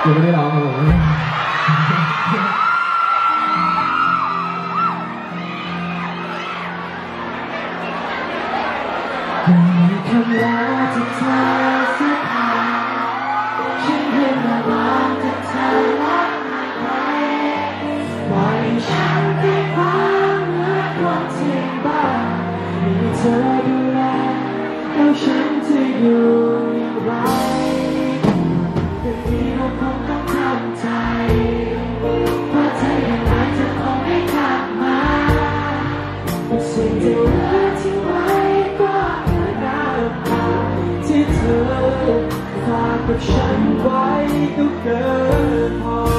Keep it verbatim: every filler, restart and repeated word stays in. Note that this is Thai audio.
คือไม่ได้ร้องครับผมคำว่าจะเธอสักคำฉันเพียงแต่ว่าจะเธอรักไว้ปล่อยฉันไปความรักความจริงบ้างมีเธอดูแลแล้วฉันจะอยู่อย่างไรแต่ที่เราคงต้องทำใจเพราะเธออย่างไรจะคงไม่กลับมาสิ่งที่เหลือทิ้งไว้ก็ที่เธอฝากกับฉันไว้ก็เกินพอ